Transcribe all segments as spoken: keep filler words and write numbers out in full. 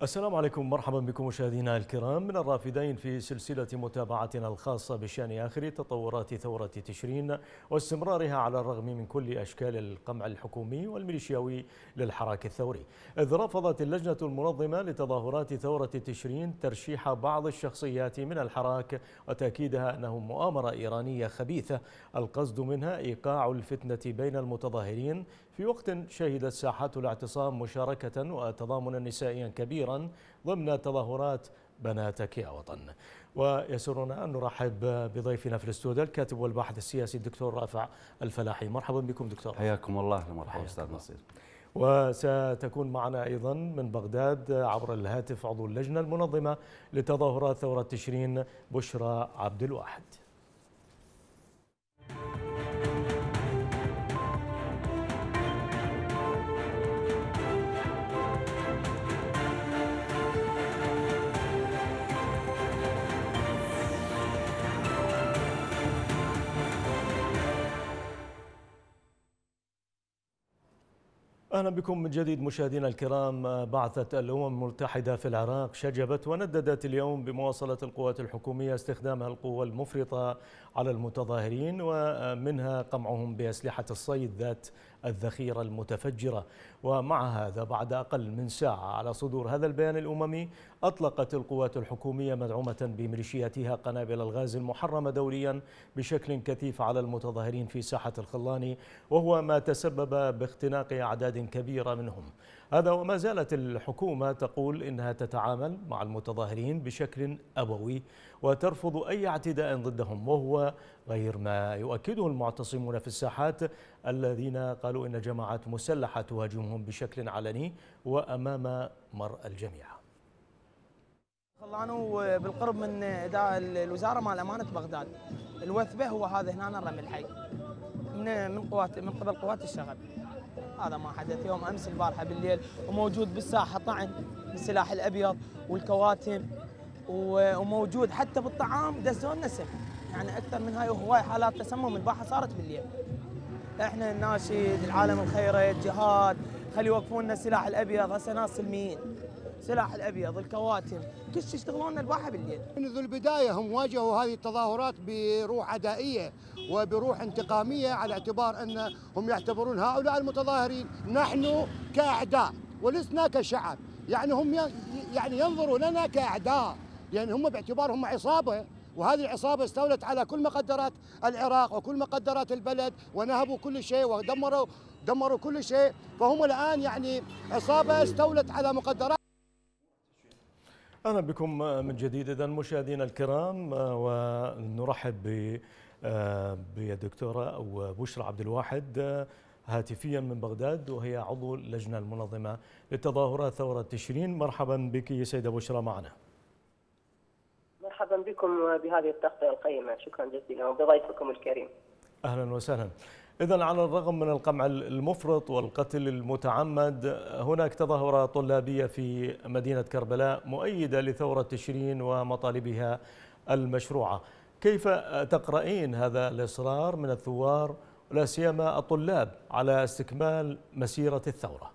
السلام عليكم، مرحبا بكم مشاهدينا الكرام من الرافدين في سلسلة متابعتنا الخاصة بشأن آخر تطورات ثورة تشرين واستمرارها على الرغم من كل أشكال القمع الحكومي والميليشياوي للحراك الثوري. إذ رفضت اللجنة المنظمة لتظاهرات ثورة تشرين ترشيح بعض الشخصيات من الحراك وتأكيدها أنه مؤامرة إيرانية خبيثة القصد منها إيقاع الفتنة بين المتظاهرين في وقت شهدت ساحات الاعتصام مشاركة وتضامنا نسائيا كبيرا ضمن تظاهرات بناتك يا وطن. ويسرنا أن نرحب بضيفنا في الاستوديو الكاتب والباحث السياسي الدكتور رافع الفلاحي. مرحبا بكم دكتور. حياكم الله. مرحبا أستاذ نصير. وستكون معنا أيضا من بغداد عبر الهاتف عضو اللجنة المنظمة لتظاهرات ثورة تشرين بشرى عبد الواحد. أهلا بكم من جديد مشاهدينا الكرام. بعثة الأمم المتحدة في العراق شجبت ونددت اليوم بمواصلة القوات الحكومية استخدامها القوة المفرطة على المتظاهرين ومنها قمعهم بأسلحة الصيد ذات الذخيرة المتفجرة. ومع هذا بعد أقل من ساعة على صدور هذا البيان الأممي أطلقت القوات الحكومية مدعومة بميليشياتها قنابل الغاز المحرمة دوليا بشكل كثيف على المتظاهرين في ساحة الخلاني، وهو ما تسبب باختناق أعداد كبيرة منهم. هذا وما زالت الحكومة تقول إنها تتعامل مع المتظاهرين بشكل أبوي وترفض أي اعتداء ضدهم، وهو غير ما يؤكده المعتصمون في الساحات الذين قالوا إن جماعات مسلحة تهاجمهم بشكل علني وأمام مرء الجميع. خلانوا بالقرب من الوزارة مال أمانة بغداد. الوثبة هو هذا هنا الرمل الحي من من قوات من قبل قوات الشغب. هذا ما حدث يوم امس البارحه بالليل، وموجود بالساحه طعن بالسلاح الابيض والكواتم، وموجود حتى بالطعام دزون نسم، يعني اكثر من هاي وهواي حالات تسمم. البارحه صارت بالليل. احنا نناشد العالم الخيري الجهاد خلي يوقفون لنا السلاح الابيض، هسه ناس سلميين. السلاح الابيض الكواتم كل شيء يشتغلون لنا البارحه بالليل. منذ البدايه هم واجهوا هذه التظاهرات بروح عدائيه وبروح انتقاميه، على اعتبار ان هم يعتبرون هؤلاء المتظاهرين نحن كاعداء ولسنا كشعب، يعني هم يعني ينظروا لنا كاعداء، يعني هم باعتبارهم عصابه، وهذه العصابه استولت على كل مقدرات العراق وكل مقدرات البلد ونهبوا كل شيء ودمروا دمروا كل شيء، فهم الان يعني عصابه استولت على مقدرات. أهلا بكم من جديد. إذن مشاهدينا الكرام، ونرحب ب بالدكتورة أو بشرى عبد الواحد هاتفيا من بغداد، وهي عضو اللجنة المنظمة لتظاهرات ثورة تشرين. مرحبا بك يا سيدة بشرى معنا. مرحبا بكم بهذه التغطية القيمة، شكرا جزيلا، وبضيفكم الكريم. أهلا وسهلا. إذن على الرغم من القمع المفرط والقتل المتعمد، هناك تظاهرة طلابية في مدينة كربلاء مؤيدة لثورة تشرين ومطالبها المشروعة. كيف تقرأين هذا الإصرار من الثوار ولا سيما الطلاب على استكمال مسيرة الثورة؟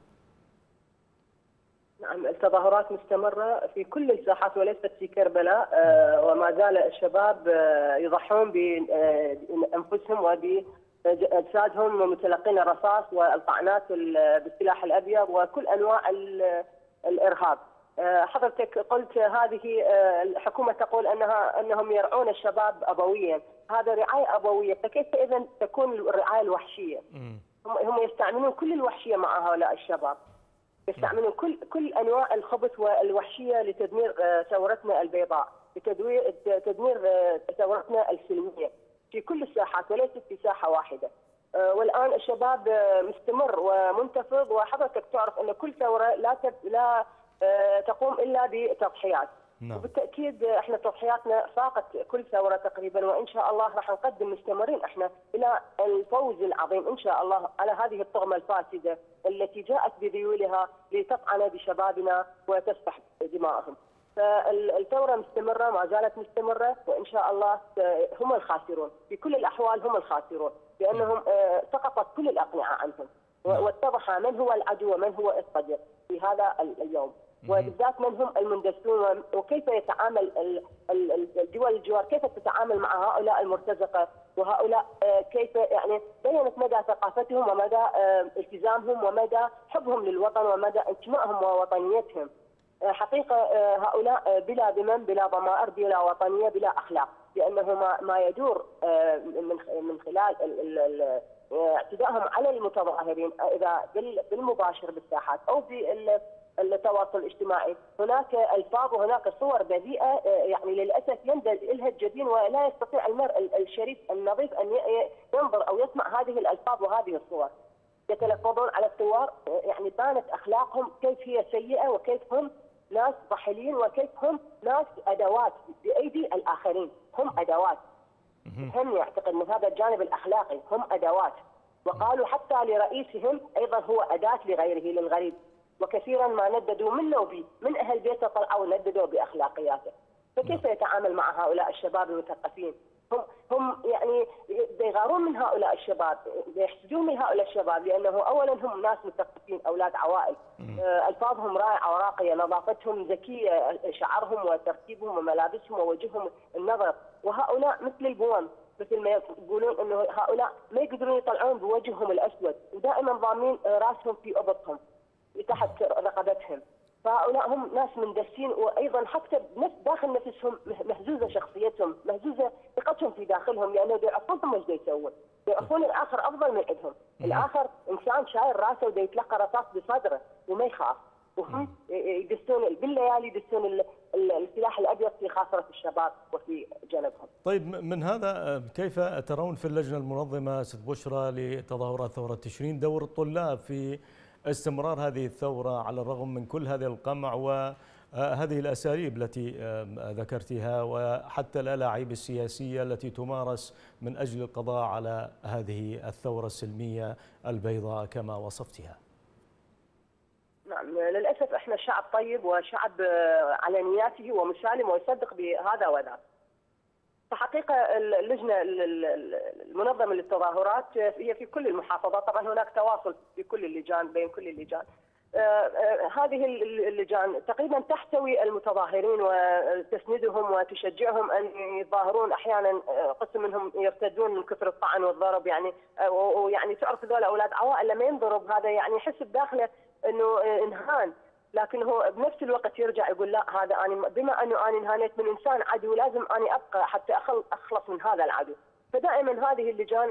نعم، التظاهرات مستمرة في كل الساحات وليست في كربلاء، وما زال الشباب يضحون بأنفسهم وب أجسادهم متلقين الرصاص والطعنات بالسلاح الأبيض وكل أنواع الإرهاب. حضرتك قلت هذه الحكومة تقول أنها أنهم يرعون الشباب أبويا، هذا رعاية أبوية، فكيف إذا تكون الرعاية الوحشية؟ هم يستعملون كل الوحشية مع هؤلاء الشباب، يستعملون كل كل أنواع الخبث والوحشية لتدمير ثورتنا البيضاء، لتدمير تدمير ثورتنا السلمية في كل الساحات وليست في ساحة واحدة. والآن الشباب مستمر ومنتفض، وحضرتك تعرف أن كل ثورة لا لا تقوم إلا بتضحيات. نعم. وبالتأكيد احنا تضحياتنا فاقت كل ثورة تقريبا، وإن شاء الله راح نقدم مستمرين احنا إلى الفوز العظيم إن شاء الله على هذه الطغمة الفاسدة التي جاءت بذيولها لتطعن بشبابنا وتسفح دماءهم. فالثورة مستمرة، ما زالت مستمرة، وإن شاء الله هم الخاسرون في كل الأحوال، هم الخاسرون لأنهم سقطت كل الأقنعة عنهم واتضح من هو العدو ومن هو الصديق في هذا اليوم. وبالذات من هم المندسون، وكيف يتعامل الدول الجوار، كيف تتعامل مع هؤلاء المرتزقه، وهؤلاء كيف يعني بينت مدى ثقافتهم ومدى التزامهم ومدى حبهم للوطن ومدى انتمائهم ووطنيتهم. حقيقه هؤلاء بلا ذمم، بلا ضمائر، بلا وطنيه، بلا اخلاق، لانه ما ما يدور من من خلال اعتدائهم على المتظاهرين اذا بالمباشر بالساحات او بالتواصل الاجتماعي. هناك الفاظ وهناك صور بذيئه يعني للاسف يندل لها الجبين، ولا يستطيع المرء الشريف النظيف ان ينظر او يسمع هذه الالفاظ وهذه الصور. يتلفظون على الثوار، يعني بانت اخلاقهم كيف هي سيئه، وكيف هم ناس ضحلين، وكيف هم ناس ادوات بايدي الاخرين، هم ادوات. هم يعتقد من هذا الجانب الاخلاقي هم ادوات، وقالوا حتى لرئيسهم ايضا هو اداه لغيره للغريب، وكثيرا ما نددوا منه به، من اهل بيته طلعوا نددوا باخلاقياته. فكيف يتعامل مع هؤلاء الشباب المثقفين؟ هم هم يعني يغارون من هؤلاء الشباب، يحسدون من هؤلاء الشباب، لانه اولا هم ناس مثقفين، اولاد عوائل، الفاظهم رائعه وراقيه، نظافتهم ذكيه، شعرهم وترتيبهم وملابسهم ووجههم النظر. وهؤلاء مثل البوم، مثل ما يقولون انه هؤلاء ما يقدرون يطلعون بوجههم الاسود، ودائما ضامين راسهم في ابطهم تحت رقبتهم. فهؤلاء هم ناس مندسين، وايضا حتى داخل نفسهم مهزوزه شخصيتهم، مهزوزه ثقتهم في داخلهم، لانه يعرفون ايش يسوون، يعرفون الاخر افضل من عندهم، الاخر انسان شايل راسه ودا يتلقى رصاص بصدره وما يخاف، وهم يدسون بالليالي يدسون السلاح الابيض في خاصره الشباب وفي جنبهم. طيب، من هذا كيف ترون في اللجنه المنظمه ست بشرى لتظاهرات ثوره تشرين دور الطلاب في استمرار هذه الثورة على الرغم من كل هذه القمع وهذه الأساليب التي ذكرتها، وحتى الألاعيب السياسية التي تمارس من أجل القضاء على هذه الثورة السلمية البيضاء كما وصفتها؟ نعم، للأسف احنا شعب طيب وشعب على نياته ومسالم ويصدق بهذا وذاك. فحقيقة اللجنة المنظمة للتظاهرات هي في كل المحافظات، طبعا هناك تواصل في كل اللجان بين كل اللجان. هذه اللجان تقريبا تحتوي المتظاهرين وتسندهم وتشجعهم ان يظاهرون، احيانا قسم منهم يرتدون من كثر الطعن والضرب، يعني ويعني تعرف ذول اولاد عوائل لما ينضرب هذا يعني يحس بداخله انه انهان، لكن هو بنفس الوقت يرجع يقول لا، هذا أنا بما أنه أنا انهانيت من إنسان عدو لازم أنا أبقى حتى أخلص من هذا العدو. فدائما هذه اللجان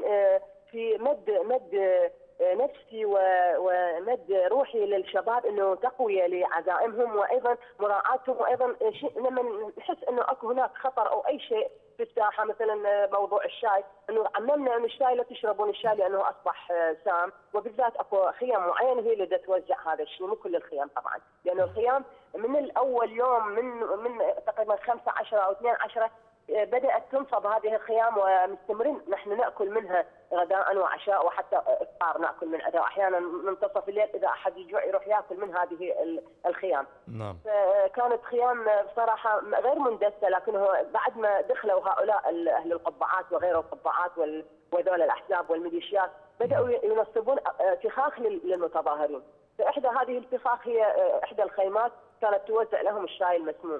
في مد مد نفسي ومد روحي للشباب، انه تقويه لعزائمهم وايضا مراعاتهم، وايضا لما نحس انه اكو هناك خطر او اي شيء في الساحه، مثلا موضوع الشاي، انه عممنا ان الشاي لا تشربون الشاي لانه اصبح سام، وبالذات اكو خيام معينه هي اللي توزع هذا الشيء، مو كل الخيام طبعا، لانه الخيام من الاول يوم من من تقريبا خمسة عشر او اثنين عشر بدأت تنصب هذه الخيام، ومستمرين نحن نأكل منها غداء وعشاء وحتى إفطار نأكل من عدها، أحيانا منتصف الليل إذا أحد يجوع يروح يأكل من هذه الخيام. نعم. كانت خيام بصراحة غير مندسة، لكنه بعد ما دخلوا هؤلاء أهل القبعات وغير القبعات وذول الأحزاب والميليشيات بدأوا ينصبون فخاخ للمتظاهرين. فإحدى هذه الفخاخ هي إحدى الخيمات كانت توزع لهم الشاي المسموم،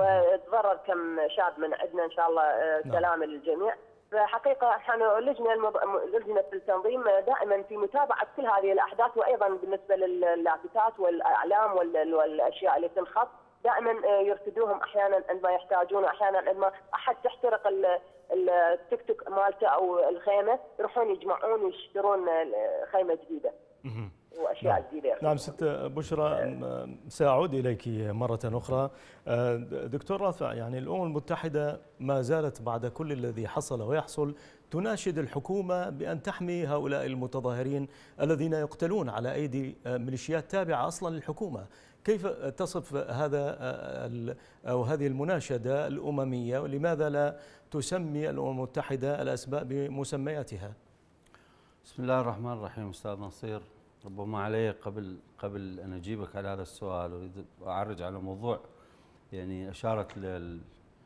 وتضرر كم شاب من عندنا، ان شاء الله سلام للجميع. فحقيقه احنا لجنه المض... لجنه التنظيم دائما في متابعه كل هذه الاحداث، وايضا بالنسبه للافتات والاعلام وال... والاشياء اللي تنخط دائما يرتدوهم احيانا عندما يحتاجون، احيانا عندما احد تحترق التيك توك مالته او الخيمه يروحون يجمعون ويشترون خيمه جديده. واشياء نعم. جديده. نعم ست بشرى، ساعود اليك مره اخرى. دكتور رافع، يعني الامم المتحده ما زالت بعد كل الذي حصل ويحصل تناشد الحكومه بان تحمي هؤلاء المتظاهرين الذين يقتلون على ايدي ميليشيات تابعه اصلا للحكومه. كيف تصف هذا او هذه المناشده الامميه، ولماذا لا تسمي الامم المتحده الاسماء بمسمياتها؟ بسم الله الرحمن الرحيم. استاذ نصير، ربما علي قبل قبل ان اجيبك على هذا السؤال اريد اعرج على موضوع يعني اشارت لل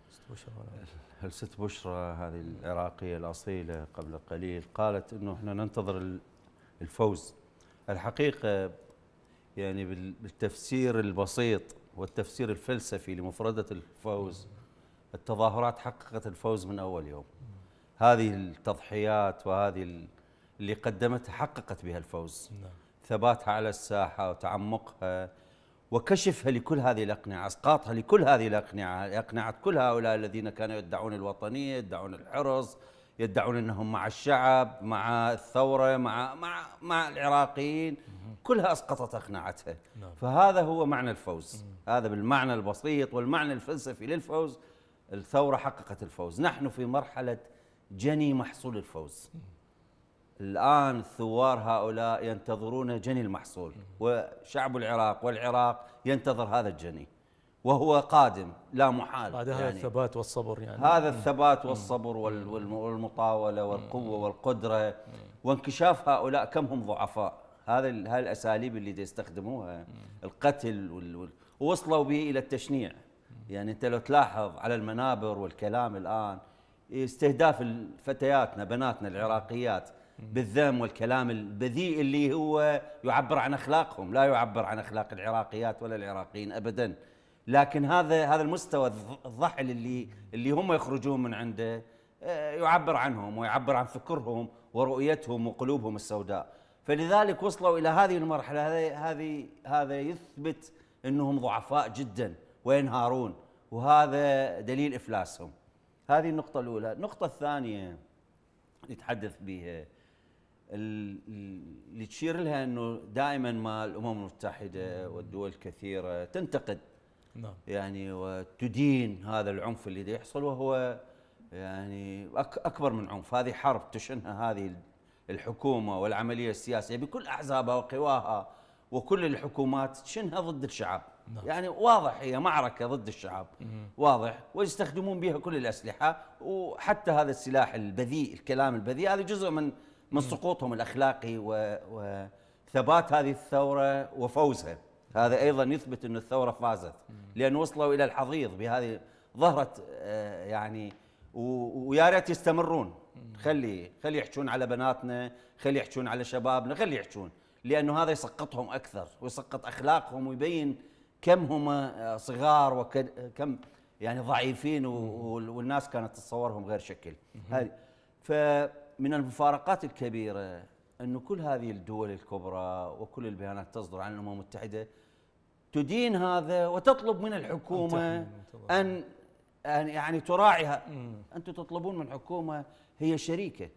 الست بشرى هذه العراقيه الاصيله قبل قليل، قالت انه احنا ننتظر الفوز. الحقيقه يعني بالتفسير البسيط والتفسير الفلسفي لمفردة الفوز، التظاهرات حققت الفوز من أول يوم. هذه التضحيات وهذه اللي قدمتها حققت بها الفوز. ثباتها على الساحة وتعمقها وكشفها لكل هذه الأقنعة، إسقاطها لكل هذه الأقنعة، أقنعة كل هؤلاء الذين كانوا يدعون الوطنية، يدعون الحرص، يدعون أنهم مع الشعب، مع الثورة، مع مع مع العراقيين، كلها أسقطت أقنعتها. فهذا هو معنى الفوز، هذا بالمعنى البسيط والمعنى الفلسفي للفوز. الثورة حققت الفوز. نحن في مرحلة جني محصول الفوز. الآن الثوار هؤلاء ينتظرون جني المحصول، وشعب العراق والعراق ينتظر هذا الجني، وهو قادم لا محال. بعد هذا يعني الثبات والصبر، يعني هذا الثبات والصبر والمطاولة والقوة والقدرة وانكشاف هؤلاء كم هم ضعفاء. هذا هذه الأساليب اللي يستخدموها، القتل وال... ووصلوا به إلى التشنيع. يعني أنت لو تلاحظ على المنابر والكلام الآن، استهداف فتياتنا بناتنا العراقيات بالذم والكلام البذيء اللي هو يعبر عن أخلاقهم، لا يعبر عن أخلاق العراقيات ولا العراقيين أبدا. لكن هذا هذا المستوى الضحل اللي اللي هم يخرجون من عنده يعبر عنهم ويعبر عن فكرهم ورؤيتهم وقلوبهم السوداء. فلذلك وصلوا إلى هذه المرحلة. هذه هذه هذا يثبت أنهم ضعفاء جدا وينهارون، وهذا دليل إفلاسهم. هذه النقطة الأولى. النقطة الثانية نتحدث بها اللي تشير لها أنه دائما ما الأمم المتحدة والدول الكثيرة تنتقد نعم. يعني وتدين هذا العنف اللي يحصل، وهو يعني أكبر من عنف. هذه حرب تشنها هذه الحكومة والعملية السياسية بكل أحزابها وقواها، وكل الحكومات تشنها ضد الشعب نعم. يعني واضح هي معركة ضد الشعب واضح، ويستخدمون بها كل الأسلحة، وحتى هذا السلاح البذيء، الكلام البذيء، هذا جزء من من سقوطهم الأخلاقي وثبات هذه الثورة وفوزها. هذا أيضا يثبت أن الثورة فازت، لأن وصلوا إلى الحضيض بهذه ظهرت يعني، ويا ريت يستمرون. خلي خلي يحجون على بناتنا، خلي يحجون على شبابنا، خلي يحجون، لأنه هذا يسقطهم أكثر ويسقط أخلاقهم ويبين كم هم صغار وكم يعني ضعيفين، والناس كانت تتصورهم غير شكل. هذه فمن المفارقات الكبيرة أنه كل هذه الدول الكبرى وكل البيانات تصدر عن الأمم المتحدة تدين هذا وتطلب من الحكومة أن يعني تراعيها. أنتم تطلبون من حكومة هي شريكة،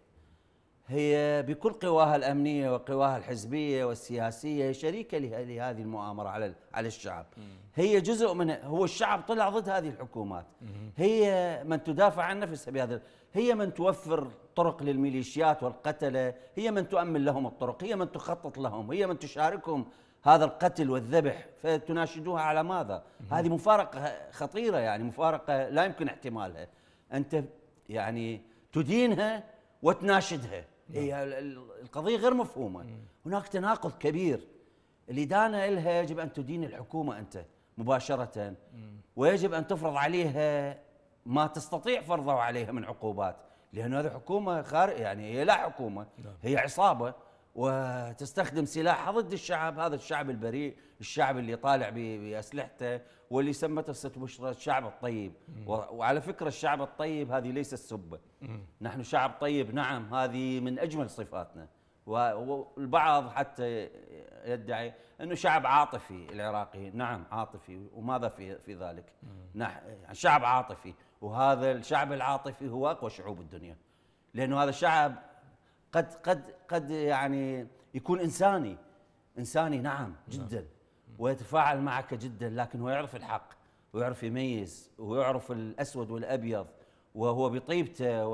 هي بكل قواها الأمنية وقواها الحزبية والسياسية شريكة لهذه المؤامرة على على الشعب. هي جزء من، هو الشعب طلع ضد هذه الحكومات، هي من تدافع عن نفسها بهذا، هي من توفر طرق للميليشيات والقتلة، هي من تؤمن لهم الطرق، هي من تخطط لهم، هي من تشاركهم هذا القتل والذبح، فتناشدوها على ماذا؟ هذه مفارقة خطيرة، يعني مفارقة لا يمكن احتمالها. أنت يعني تدينها وتناشدها، هي القضية غير مفهومة. هناك تناقض كبير. الإدانة لها يجب أن تدين الحكومة أنت مباشرة، ويجب أن تفرض عليها ما تستطيع فرضه عليها من عقوبات، لأن هذه حكومة خارج، يعني هي لا حكومة، هي عصابة وتستخدم سلاحها ضد الشعب. هذا الشعب البريء، الشعب اللي طالع بأسلحته، واللي سمته ست بشرى الشعب الطيب. وعلى فكرة الشعب الطيب هذه ليست السبة، نحن شعب طيب نعم، هذه من أجمل صفاتنا. والبعض حتى يدعي أنه شعب عاطفي العراقي، نعم عاطفي، وماذا في في ذلك؟ نحن شعب عاطفي، وهذا الشعب العاطفي هو أقوى شعوب الدنيا، لأنه هذا الشعب قد قد قد يعني يكون إنساني، إنساني نعم جدا، ويتفاعل معك جدا، لكن هو يعرف الحق ويعرف يميز ويعرف الأسود والأبيض، وهو بطيبته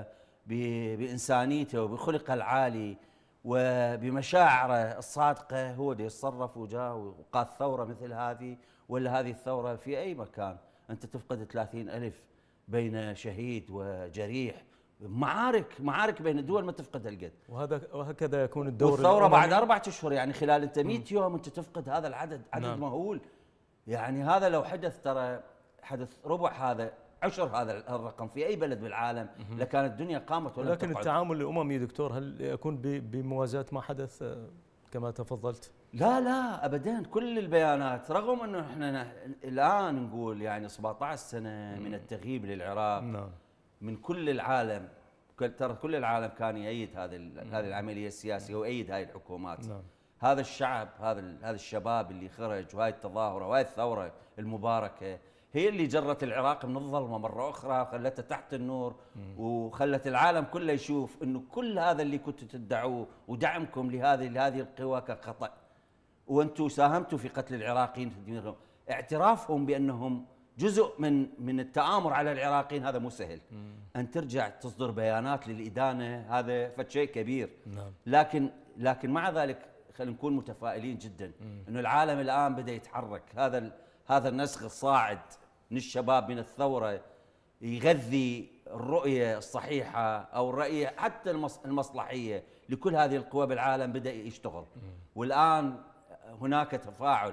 وبإنسانيته وبخلقه العالي وبمشاعره الصادقة هو دي يتصرف. وجاء وقاد ثورة مثل هذه، ولا هذه الثورة في أي مكان أنت تفقد ثلاثين ألف بين شهيد وجريح، معارك معارك بين الدول ما تفقد هالقد. وهذا وهكذا يكون الدور. والثورة بعد أربعة أشهر، يعني خلال أنت مئة يوم أنت تفقد هذا العدد، عدد نعم. مهول. يعني هذا لو حدث، ترى حدث ربع هذا عشر هذا الرقم في أي بلد بالعالم لكانت الدنيا قامت. ولكن التعامل الأممي دكتور هل يكون بموازاة ما حدث كما تفضلت؟ لا لا ابدا، كل البيانات رغم انه احنا الان نقول يعني سبعة عشر سنه من التغييب للعراق. نعم. من كل العالم، ترى كل العالم كان يؤيد هذه هذه العمليه السياسيه ويؤيد هذه الحكومات. نعم. هذا الشعب، هذا هذا الشباب اللي خرج، وهاي التظاهره وهاي الثوره المباركه هي اللي جرت العراق من الظلمه مره اخرى وخلته تحت النور. مم. وخلت العالم كله يشوف انه كل هذا اللي كنتوا تدعوه ودعمكم لهذه لهذه القوى كان خطا، وانتم ساهمتوا في قتل العراقيين في دماغهم. اعترافهم بانهم جزء من من التآمر على العراقيين هذا مو سهل. مم. ان ترجع تصدر بيانات للادانه هذا فد شيء كبير. نعم. لكن لكن مع ذلك خلينا نكون متفائلين جدا. مم. انه العالم الان بدا يتحرك. هذا هذا النسخ الصاعد من الشباب من الثوره يغذي الرؤيه الصحيحه او الرؤيه حتى المصلحيه لكل هذه القوى بالعالم، بدا يشتغل. مم. والان هناك تفاعل،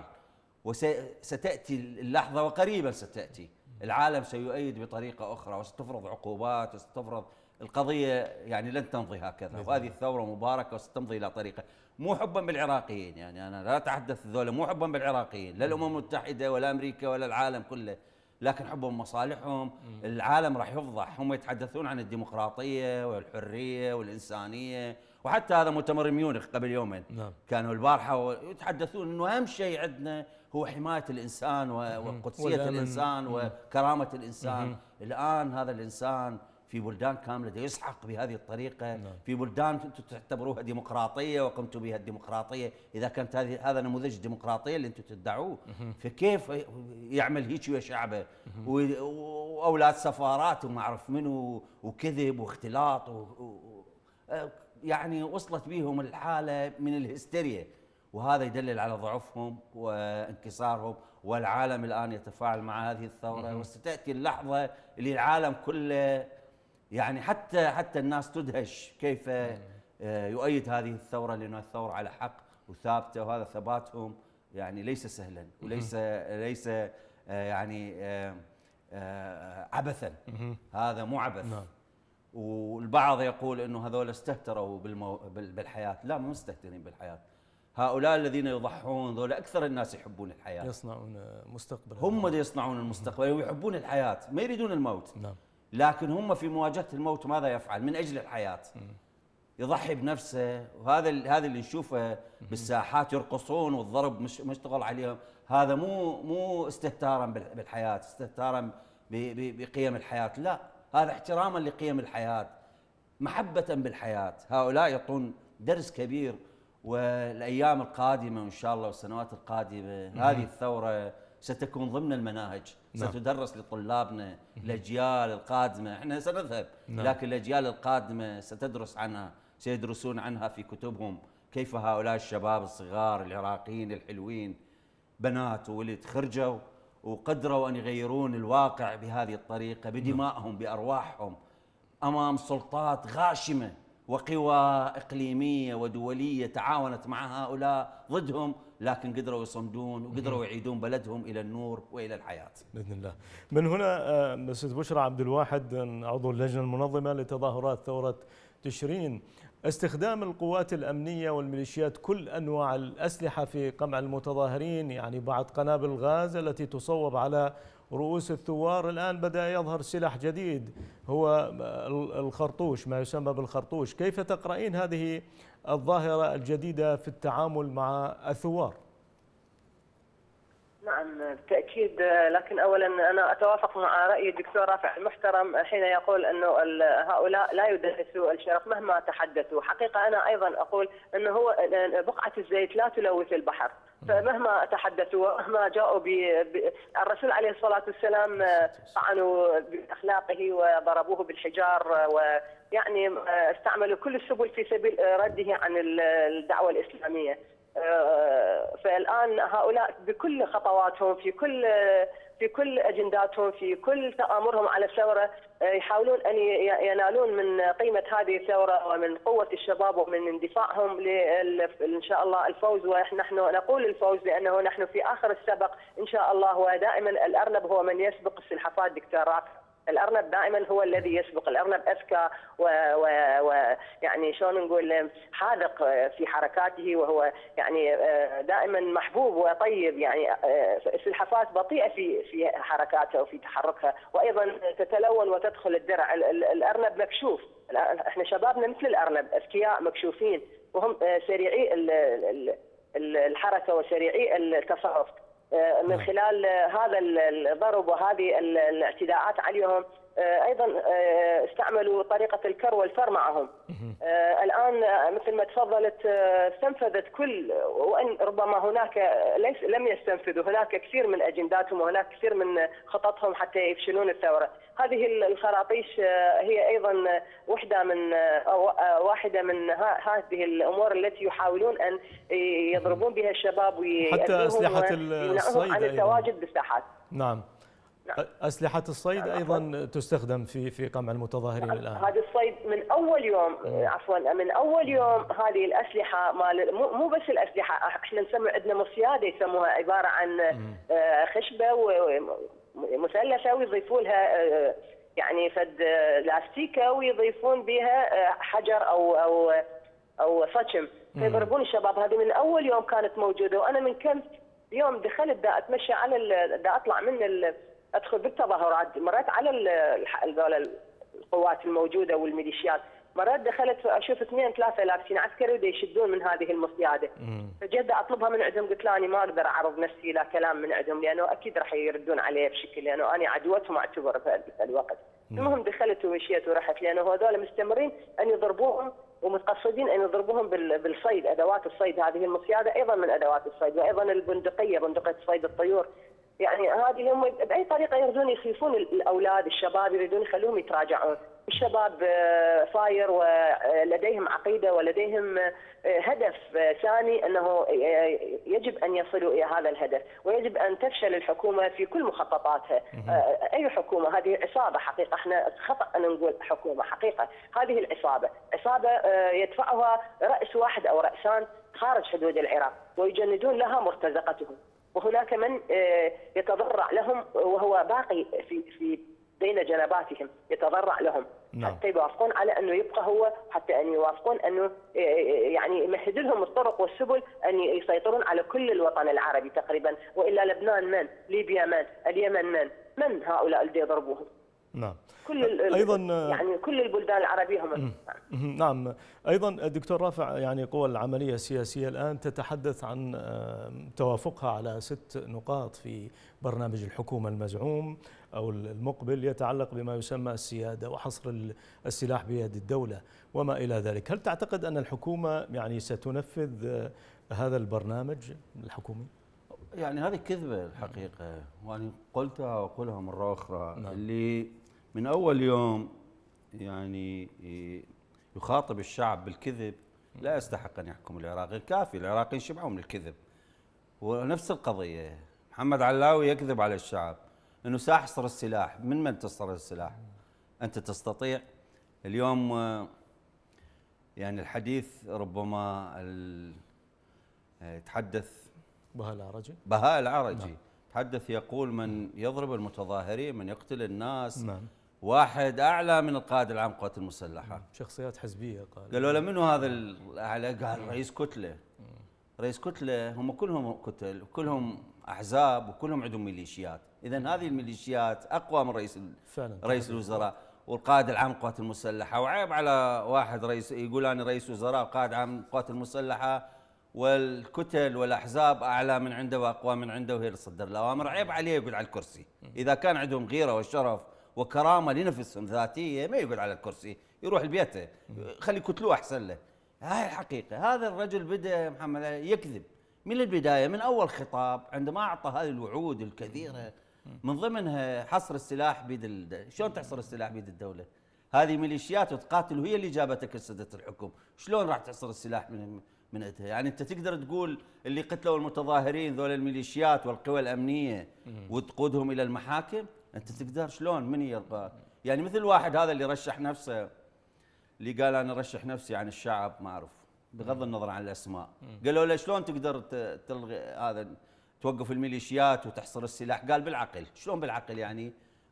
وستأتي اللحظة وقريبا ستأتي العالم سيؤيد بطريقة أخرى وستفرض عقوبات وستفرض القضية، يعني لن تمضي هكذا. وهذه الثورة مباركة وستمضي إلى طريقة مو حبا بالعراقيين. يعني أنا لا أتحدث ذولا مو حبا بالعراقيين، لا الأمم المتحدة ولا أمريكا ولا العالم كله، لكن حبا بمصالحهم. العالم راح يفضح. هم يتحدثون عن الديمقراطية والحرية والإنسانية، وحتى هذا مؤتمر ميونخ قبل يومين. نعم. كانوا البارحة يتحدثون أنه أهم شيء عندنا هو حماية الإنسان وقدسية الإنسان وكرامة الإنسان. مم. الآن هذا الإنسان في بلدان كاملة يسحق بهذه الطريقة. نعم. في بلدان أنتم تعتبروها ديمقراطية وقمتوا بها الديمقراطية، إذا كانت هذه هذا نموذج الديمقراطية اللي أنتم تدعوه، فكيف يعمل هيك ويا شعبه؟ وأولاد سفارات وما أعرف منو وكذب واختلاط و... يعني وصلت بهم الحالة من الهستيريا، وهذا يدلل على ضعفهم وانكسارهم. والعالم الآن يتفاعل مع هذه الثورة، وستأتي اللحظة اللي العالم كله يعني حتى حتى الناس تدهش كيف يؤيد هذه الثورة، لأنها الثورة على حق وثابتة، وهذا ثباتهم يعني ليس سهلا وليس ليس يعني عبثا. هذا مو عبث. والبعض يقول انه هذول استهتروا بالمو... بالحياه. لا، مو مستهترين بالحياه. هؤلاء الذين يضحون ذول اكثر الناس يحبون الحياه، يصنعون مستقبلا. هم اللي يصنعون المستقبل ويحبون الحياه، ما يريدون الموت. نعم. لكن هم في مواجهه الموت ماذا يفعل؟ من اجل الحياه يضحي بنفسه. وهذا هذا اللي نشوفه بالساحات، يرقصون والضرب مش مشتغل عليهم. هذا مو مو استهتارا بالحياه، استهتارا بقيم الحياه، لا، هذا احتراما لقيم الحياة، محبة بالحياة. هؤلاء يعطون درس كبير، والأيام القادمة إن شاء الله والسنوات القادمة هذه الثورة ستكون ضمن المناهج. نعم. ستدرس لطلابنا الأجيال القادمة. احنا سنذهب. نعم. لكن الأجيال القادمة ستدرس عنها، سيدرسون عنها في كتبهم كيف هؤلاء الشباب الصغار العراقيين الحلوين، بنات وولد، خرجوا وقدروا أن يغيرون الواقع بهذه الطريقة بدمائهم بأرواحهم أمام سلطات غاشمة وقوى إقليمية ودولية تعاونت مع هؤلاء ضدهم، لكن قدروا يصمدون وقدروا يعيدون بلدهم إلى النور وإلى الحياة بإذن الله. من هنا أستاذ بشرى عبد الواحد، عضو اللجنة المنظمة لتظاهرات ثورة تشرين، استخدام القوات الأمنية والميليشيات كل أنواع الأسلحة في قمع المتظاهرين، يعني بعد قنابل الغاز التي تصوب على رؤوس الثوار، الآن بدأ يظهر سلاح جديد هو الخرطوش، ما يسمى بالخرطوش. كيف تقرأين هذه الظاهرة الجديدة في التعامل مع الثوار؟ نعم بالتأكيد، لكن أولا أنا أتوافق مع رأي الدكتور رافع المحترم حين يقول أنه هؤلاء لا يدرسوا الشرف مهما تحدثوا. حقيقة أنا أيضا أقول أنه هو بقعة الزيت لا تلوث البحر، فمهما تحدثوا ومهما جاءوا ب... الرسول عليه الصلاة والسلام طعنوا بأخلاقه وضربوه بالحجار، ويعني استعملوا كل السبل في سبيل رده عن الدعوة الإسلامية. فالآن هؤلاء بكل خطواتهم في كل في كل أجنداتهم في كل تآمرهم على الثورة يحاولون أن ينالون من قيمة هذه الثورة ومن قوة الشباب ومن اندفاعهم إن شاء الله الفوز. ونحن نقول الفوز لأنه نحن في آخر السبق إن شاء الله، ودائما الأرنب هو من يسبق السلحفاة دكتور رافع. الأرنب دائما هو الذي يسبق، الأرنب أذكى ويعني شلون نقول حاذق في حركاته، وهو يعني دائما محبوب وطيب، يعني السلحفاة بطيئة في في حركاتها وفي تحركها، وأيضا تتلون وتدخل الدرع. الأرنب مكشوف، احنا شبابنا مثل الأرنب أذكياء مكشوفين، وهم سريعي الحركة وسريعي التصرف. من خلال هذا الضرب وهذه الاعتداءات عليهم ايضا استعملوا طريقه الكر والفر معهم. الان مثل ما تفضلت استنفذت كل، وان ربما هناك ليس لم يستنفذوا، هناك كثير من اجنداتهم وهناك كثير من خططهم حتى يفشلون الثوره. هذه الخراطيش هي ايضا وحده من أو واحده من هذه الامور التي يحاولون ان يضربون بها الشباب ويأذوهم حتى اسلحه الصيد عن التواجد بالساحات. نعم. نعم. أسلحة الصيد أيضا تستخدم في في قمع المتظاهرين الآن. هذا الصيد من أول يوم، عفوا من أول يوم هذه الأسلحة مال مو بس الأسلحة، احنا نسمي عندنا مصيادة يسموها، عبارة عن خشبة ومثلثة ويضيفون لها يعني فد لاستيكة ويضيفون بها حجر أو أو أو صشم فيضربون الشباب. هذه من أول يوم كانت موجودة، وأنا من كم يوم دخلت دا أتمشى على دا أطلع من ال ادخل بالتظاهرات، مرات على القوات الموجوده والميليشيات، مرات دخلت اشوف اثنين ثلاثه لابسين عسكري ودا يشدون من هذه المصياده. فجيت اطلبها من عندهم، قلت لا انا ما اقدر اعرض نفسي لا كلام من عندهم، لانه اكيد راح يردون علي بشكل، لانه انا عدوتهم اعتبر في الوقت. المهم دخلت ومشيت ورحت، لانه هذول مستمرين ان يضربوهم ومتقصدين ان يضربوهم بالصيد، ادوات الصيد. هذه المصياده ايضا من ادوات الصيد، وايضا البندقيه، بندقيه صيد الطيور. يعني هذه هم باي طريقه يريدون يخيفون الاولاد الشباب، يريدون يخلوهم يتراجعون. الشباب فاير ولديهم عقيده ولديهم هدف ثاني، انه يجب ان يصلوا الى هذا الهدف، ويجب ان تفشل الحكومه في كل مخططاتها. اي حكومه، هذه عصابه حقيقه، احنا خطا ان نقول حكومه، حقيقه هذه العصابه، عصابه يدفعها راس واحد او راسان خارج حدود العراق، ويجندون لها مرتزقتهم. وهناك من يتضرع لهم وهو باقي في في بين جنباتهم، يتضرع لهم نعم. حتى يوافقون على انه يبقى هو، حتى ان يوافقون انه يعني يمهد لهم الطرق والسبل ان يسيطرون على كل الوطن العربي تقريبا. والا لبنان من؟ ليبيا من؟ اليمن من؟ من هؤلاء اللي يضربوهم؟ نعم. كل ايضا يعني كل البلدان العربيه هم. نعم. ايضا الدكتور رافع، يعني قوى العمليه السياسيه الان تتحدث عن توافقها على ست نقاط في برنامج الحكومه المزعوم او المقبل، يتعلق بما يسمى السياده وحصر السلاح بيد الدوله وما الى ذلك. هل تعتقد ان الحكومه يعني ستنفذ هذا البرنامج الحكومي؟ يعني هذه كذبه الحقيقه، وانا قلتها واقولها مره اخرى. نعم. اللي من اول يوم يعني يخاطب الشعب بالكذب لا يستحق ان يحكم العراق، الكافي العراقيين شبعوا من الكذب. ونفس القضيه محمد علاوي يكذب على الشعب انه ساحصر السلاح. من من تصر السلاح؟ انت تستطيع اليوم يعني الحديث ربما يتحدث بهاء العرجي بهاء العرجي نعم. تحدث يقول من يضرب المتظاهرين، من يقتل الناس نعم. واحد اعلى من القائد العام للقوات المسلحه، شخصيات حزبيه. قال قالوا له منو هذا الاعلى؟ قال رئيس كتله. رئيس كتله هم كلهم كتل وكلهم احزاب وكلهم عندهم ميليشيات، اذا هذه الميليشيات اقوى من رئيس فعلا. رئيس الوزراء والقائد العام للقوات المسلحه. وعيب على واحد رئيس يقول انا رئيس وزراء وقائد عام للقوات المسلحه والكتل والاحزاب اعلى من عنده واقوى من عنده وهي اللي تصدر الاوامر. عيب عليه يقعد على الكرسي. اذا كان عندهم غيره وشرف وكرامه لنفسهم ذاتيه ما يقعد على الكرسي، يروح لبيته، خلي يقتلوه احسن له. هاي الحقيقه. هذا الرجل بدا محمد يكذب من البدايه، من اول خطاب عندما اعطى هذه الوعود الكثيره من ضمنها حصر السلاح بيد الدولة. شلون تحصر السلاح بيد الدوله؟ هذه ميليشيات وتقاتل وهي اللي جابتك لسده الحكم، شلون راح تحصر السلاح من من ايدها؟ يعني انت تقدر تقول اللي قتلوا المتظاهرين ذول الميليشيات والقوى الامنيه وتقودهم الى المحاكم؟ انت تقدر شلون؟ من يرضى؟ يعني مثل واحد هذا اللي رشح نفسه، اللي قال انا رشح نفسي عن الشعب، ما اعرف بغض النظر عن الاسماء، قالوا له شلون تقدر تلغي هذا توقف الميليشيات وتحصر السلاح؟ قال بالعقل. شلون بالعقل يعني؟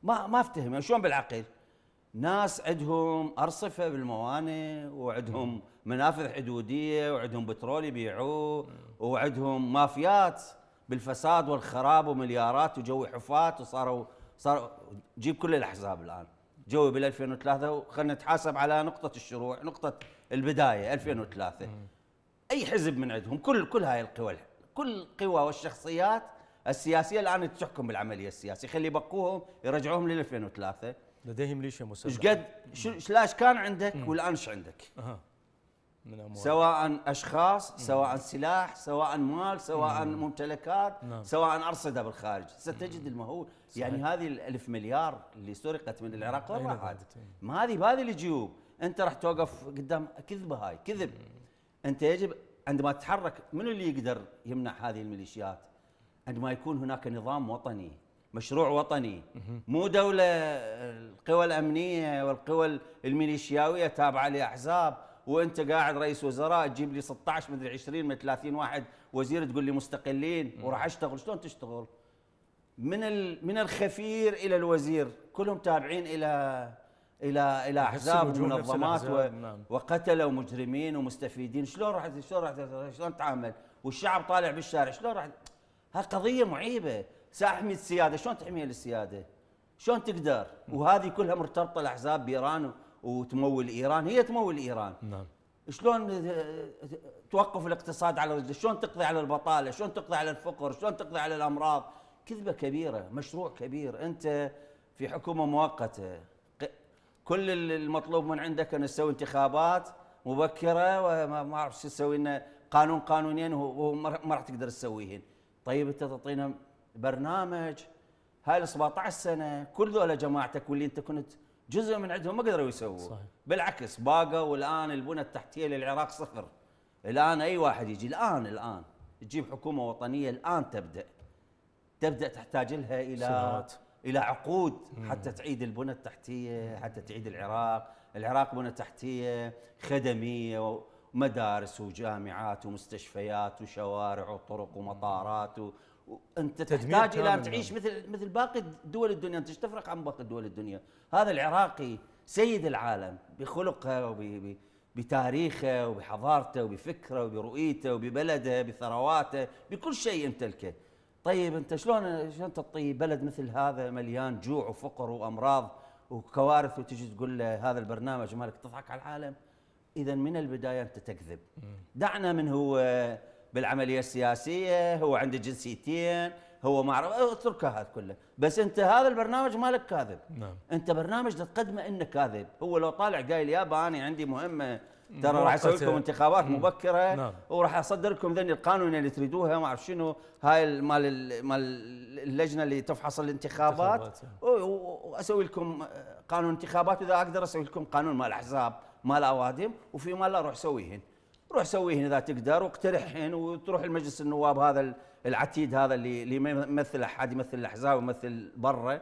ما ما افتهم شلون بالعقل؟ ناس عندهم ارصفه بالموانئ، وعندهم منافذ حدوديه، وعندهم بترول يبيعوه، وعندهم مافيات بالفساد والخراب ومليارات وجوي حفاة، وصاروا صاروا جيب كل الاحزاب الان جوي بال ألفين وثلاثة، وخلينا نتحاسب على نقطه الشروع، نقطه البدايه ألفين وثلاثة. اي حزب من عندهم، كل كل هاي القوى، كل القوى والشخصيات السياسيه الان تحكم بالعمليه السياسيه، خلي يبقوهم يرجعوهم لل ألفين وثلاثة. لديهم ميليشيا مسلحه. ايش قد شلاش كان عندك والان ايش عندك؟ أه. من أموال. سواء اشخاص، سواء سلاح، سواء مال، سواء مم. ممتلكات، نعم. سواء ارصده بالخارج، ستجد المهول. يعني هذه الألف مليار اللي سرقت من العراق وين راحت؟ ما هذه بهذه الجيوب، انت راح توقف قدام كذبه، هاي كذب. انت يجب عندما تتحرك، منو اللي يقدر يمنع هذه الميليشيات؟ عندما يكون هناك نظام وطني، مشروع وطني، مو دولة القوى الأمنية والقوى الميليشياوية تابعة لأحزاب، وأنت قاعد رئيس وزراء تجيب لي ستة عشر مدري عشرين من ثلاثين واحد وزير تقول لي مستقلين وراح أشتغل. شلون تشتغل؟ من من الخفير إلى الوزير كلهم تابعين إلى إلى إلى أحزاب ومنظمات و... وقتلوا ومجرمين ومستفيدين. شلون راح شلون راح شلون تعامل؟ والشعب طالع بالشارع، شلون راح؟ هاي قضية معيبة. ساحمي السيادة، شلون تحميها للسيادة؟ شلون تقدر؟ وهذه كلها مرتبطة الأحزاب بإيران وتمول إيران، هي تمول إيران. نعم. شلون توقف الاقتصاد على رجله؟ شلون تقضي على البطالة؟ شلون تقضي على الفقر؟ شلون تقضي على الأمراض؟ كذبة كبيرة، مشروع كبير. أنت في حكومة مؤقتة، كل المطلوب من عندك أن تسوي انتخابات مبكرة، وما ما أعرف شو تسوي لنا قانون قانونين وما راح تقدر تسويهن. طيب أنت تعطينا برنامج. هاي ال سبعطعش سنة كل ذولا جماعتك واللي أنت كنت جزء من عندهم ما قدروا يسووا. بالعكس باقوا، والآن البنى التحتية للعراق صفر. الآن أي واحد يجي الآن الآن تجيب حكومة وطنية الآن تبدأ تبدأ تحتاج لها إلى سنوات. إلى عقود حتى تعيد البنى التحتية، حتى تعيد العراق. العراق بنى تحتية خدمية، ومدارس وجامعات ومستشفيات وشوارع وطرق ومطارات و... وانت تحتاج الى ان تعيش مثل مثل باقي دول الدنيا. انت ايش تفرق عن باقي دول الدنيا؟ هذا العراقي سيد العالم بخلقه وبتاريخه وبحضارته وبفكره وبرؤيته وببلده بثرواته بكل شيء يمتلكه. طيب انت شلون شلون تطي بلد مثل هذا مليان جوع وفقر وامراض وكوارث وتجي تقول له هذا البرنامج مالك؟ تضحك على العالم. اذا من البدايه انت تكذب. دعنا من هو بالعمليه السياسيه، هو عنده جنسيتين، هو ما اعرف، اتركها هذا كله. بس انت هذا البرنامج مالك كاذب. نعم. انت برنامج تقدمه انه كاذب. هو لو طالع قايل يابا انا عندي مهمه، ترى راح اسوي لكم انتخابات مبكره. نعم. وراح اصدر لكم ذني القانون اللي تريدوها، ما اعرف شنو، هاي مال مال اللجنه اللي تفحص الانتخابات، واسوي لكم قانون انتخابات، واذا اقدر اسوي لكم قانون مال احزاب مال اوادم، وفي مال لا روح سويهن، روح سويهن اذا تقدر، واقترحهن، وتروح المجلس النواب هذا العتيد هذا اللي اللي ما يمثل احد، يمثل الاحزاب ويمثل برا،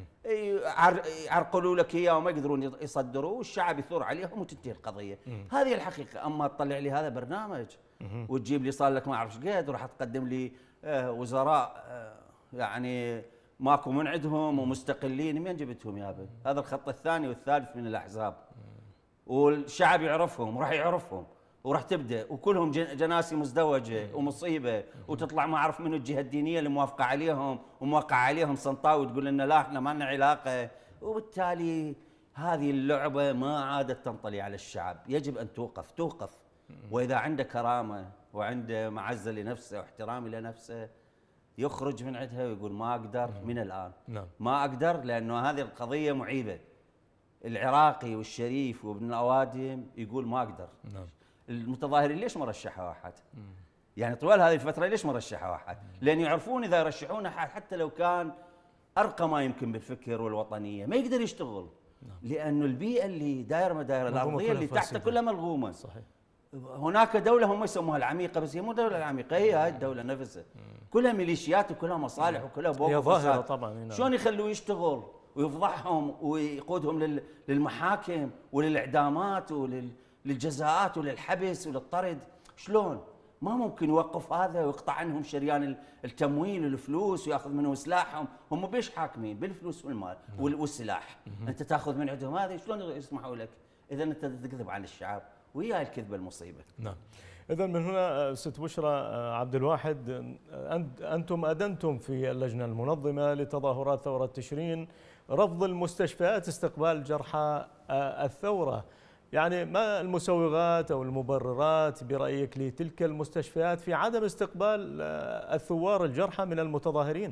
يعرقلوا لك اياه وما يقدرون يصدروا، والشعب يثور عليهم وتنتهي القضيه. مم. هذه الحقيقه. اما تطلع لي هذا برنامج مم. وتجيب لي صار لك ما اعرف ايش قد، وراح تقدم لي آه وزراء آه يعني ماكو من عندهم ومستقلين، مين جبتهم يابا؟ هذا الخط الثاني والثالث من الاحزاب، والشعب يعرفهم وراح يعرفهم، وراح تبدا وكلهم جناسي مزدوجه ومصيبه، وتطلع ما اعرف منو الجهه الدينيه اللي موافقه عليهم وموقع عليهم سنطاوي تقول لنا لا احنا ما لنا علاقه. وبالتالي هذه اللعبه ما عادت تنطلي على الشعب، يجب ان توقف توقف. واذا عنده كرامه وعنده معزه لنفسه واحترام لنفسه، يخرج من عندها ويقول ما اقدر من الان. ما اقدر، لانه هذه القضيه معيبه. العراقي والشريف وابن الاوادم يقول ما اقدر. نعم. المتظاهرين ليش ما رشحوا احد؟ يعني طوال هذه الفتره ليش ما رشحوا احد؟ لان يعرفون اذا يرشحون احد حتى لو كان ارقى ما يمكن بالفكر والوطنيه ما يقدر يشتغل. لانه البيئه اللي دايره مدايره الارضيه اللي تحته كلها ملغومه. صحيح. هناك دوله هم يسموها العميقه، بس هي مو دوله العميقه، هي هاي الدوله نفسها كلها ميليشيات وكلها مصالح وكلها بوق. هي ظاهره طبعا. شلون يخلوه يشتغل ويفضحهم ويقودهم للمحاكم وللاعدامات وللجزاءات وللحبس وللطرد؟ شلون؟ ما ممكن يوقف هذا ويقطع عنهم شريان التمويل والفلوس وياخذ منهم سلاحهم. هم بيش حاكمين؟ بالفلوس والمال والسلاح. انت تاخذ من عندهم هذه، شلون يسمحوا لك؟ اذا انت تكذب عن الشعب، وياي الكذبه المصيبه. نعم. إذا من هنا ست بشرى عبد الواحد، أنتم أدنتم في اللجنة المنظمة لتظاهرات ثورة تشرين رفض المستشفيات استقبال جرحى الثورة، يعني ما المسوغات أو المبررات برأيك لتلك المستشفيات في عدم استقبال الثوار الجرحى من المتظاهرين؟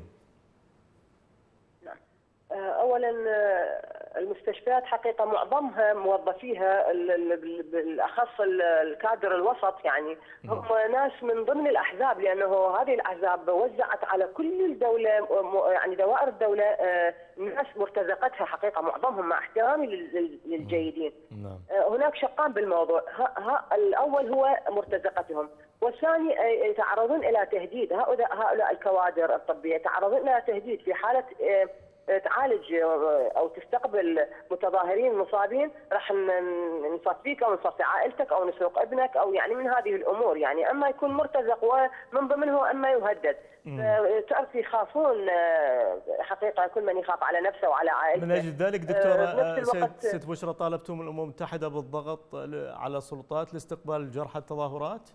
اولا المستشفيات حقيقه معظمها موظفيها بالاخص الكادر الوسط يعني هم ناس من ضمن الاحزاب، لانه هذه الاحزاب وزعت على كل الدوله يعني دوائر الدوله ناس مرتزقتها حقيقه معظمهم، مع احترامي للجيدين. هناك شقان بالموضوع، الاول هو مرتزقتهم، والثاني يتعرضون الى تهديد. هؤلاء هؤلاء الكوادر الطبيه يتعرضون الى تهديد في حاله تعالج او تستقبل متظاهرين مصابين، راح نصفيك او نصفي عائلتك او نسوق ابنك او يعني من هذه الامور. يعني اما يكون مرتزق ومن ضمنه اما يهدد. تعرف يخافون حقيقه، كل من يخاف على نفسه وعلى عائلته. من اجل ذلك دكتوره ست بشرى طالبتم الامم المتحده بالضغط على السلطات لاستقبال الجرحى التظاهرات؟